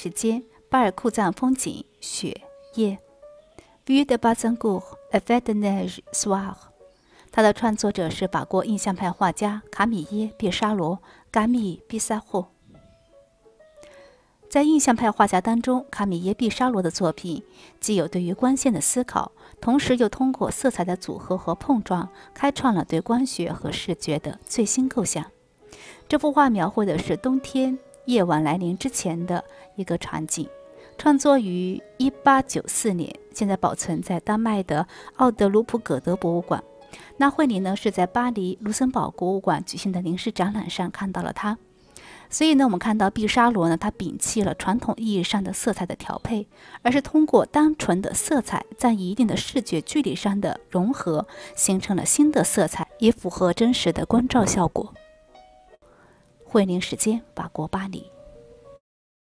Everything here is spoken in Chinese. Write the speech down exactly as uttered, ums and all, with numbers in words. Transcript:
时间，巴尔库赞风景，雪夜。Vue de Bazancourt, effet de neige, soir。它的创作者是法国印象派画家卡米耶·毕沙罗 （Camille Pissarro）。在印象派画家当中，卡米耶·毕沙罗的作品既有对于光线的思考，同时又通过色彩的组合和碰撞，开创了对光学和视觉的最新构想。这幅画描绘的是冬天夜晚来临之前的一个场景，创作于一八九四年，现在保存在丹麦的奥德鲁普葛德博物馆。那惠里呢是在巴黎卢森堡国物馆举行的临时展览上看到了它。所以呢，我们看到毕沙罗呢，他摒弃了传统意义上的色彩的调配，而是通过单纯的色彩在一定的视觉距离上的融合，形成了新的色彩，以符合真实的光照效果。惠灵时间，法国巴黎。